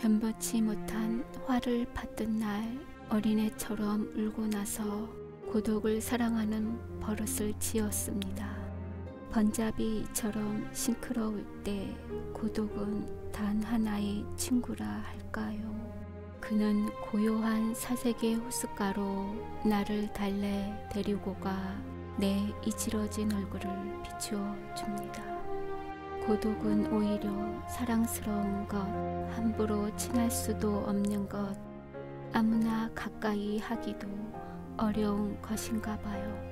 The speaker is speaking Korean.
변변치 못한 화를 받던 날 어린애처럼 울고 나서 고독을 사랑하는 버릇을 지었습니다. 번잡이처럼 싱크러울 때 고독은 단 하나의 친구라 할까요? 그는 고요한 사색의 호숫가로 나를 달래 데리고 가 내 이지러진 얼굴을 비추어 줍니다. 고독은 오히려 사랑스러운 것, 함부로 친할 수도 없는 것, 아무나 가까이 하기도 어려운 것인가 봐요.